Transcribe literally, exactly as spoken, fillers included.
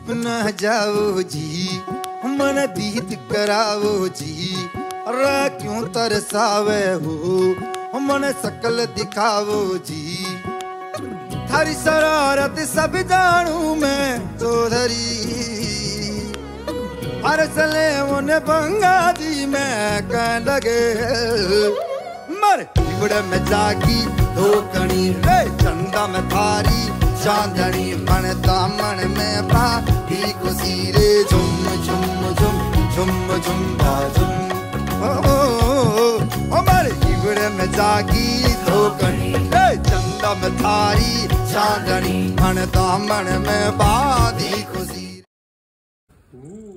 न जाओ जी, मन दीद कराओ जी, अरे क्यों तरसावे हो मन शकल दिखाओ जी। थारी शरारत सब जानू मैं चौधरी, हर चले उन्हें बंगा दी मैं कह लगे मर बिगड़ में जागी धोकनी रे चंदा में थारी चांदनी मन दामन में बाधी खुशी रे झुम झुम झुम झुम झुम झुम ओ ओ मर बिगड़ में जागी धोकनी रे चंदा में थारी चांदनी मन दामन में बाधी खुशी।